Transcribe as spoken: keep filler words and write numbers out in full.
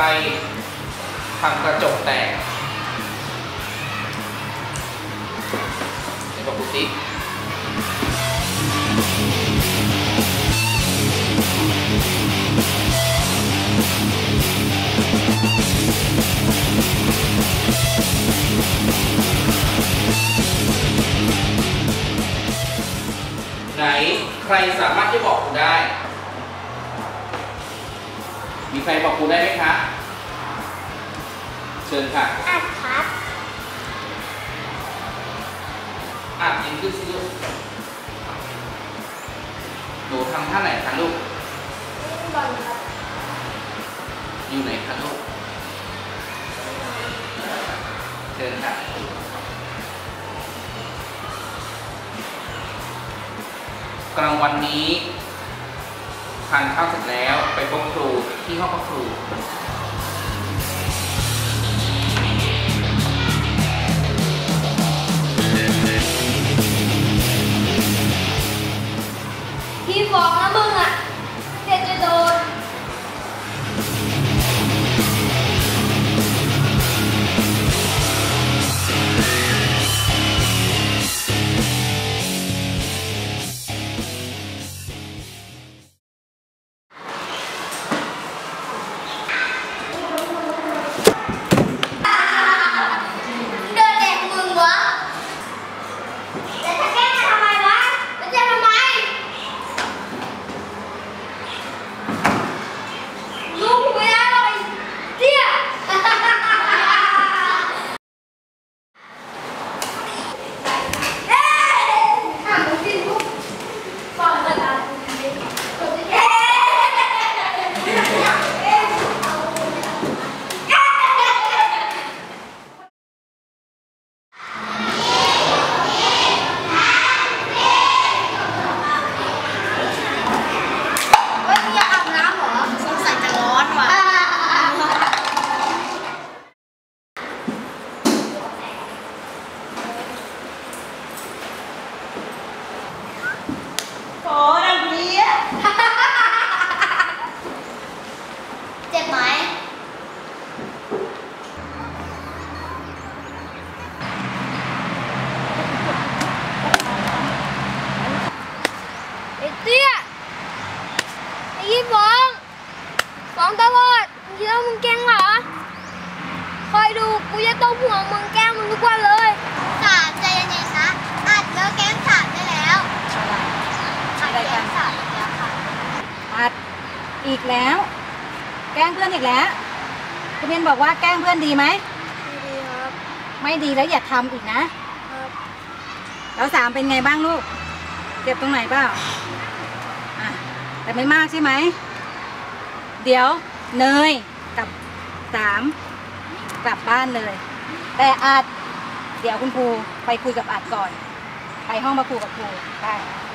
ทำกระจกแตกเดี๋ยวบอกคุณติ๊กไหนใครสามารถที่บอกคุณได้มีใครบอกคุณได้ไหมคะเชิญค่ะอัดครับอัดยิงขึ้นสิลูกหนูทำท่าไหนคะลูกบอลครับอยู่ไหนคะลูกเชิญค่ะกลางวันนี้ทานข้าวเสร็จแล้วไปพบครูที่ห้องพักครูพี่บอกนะมึงอ่ะเด็กจะโดนเจ็บไหมไอ้เตี้ยไอ้ยี่ฟองฟองตลอดมึงคิดว่ามึงเก่งเหรอคอยดูกูจะต้องห่วงมึงแกล้งมึงทุกวันเลยสาใจเย็นๆนะอัดแล้วแกล้งสาได้แล้วอัดแกล้งสาแล้วค่ะอัดอีกแล้วแกล้งเพื่อนอีกแล้วคุณเพียนบอกว่าแกล้งเพื่อนดีไหมไม่ดีครับไม่ดีแล้วอย่าทำอีกนะแล้วสามเป็นไงบ้างลูกเจ็บตรงไหนเปล่าอ่ะแต่ไม่มากใช่ไหมเดี๋ยวเนยกับสามกลับบ้านเลยแต่อัดเดี๋ยวคุณครูไปคุยกับอัดก่อนไปห้องมาคุยกับครูได้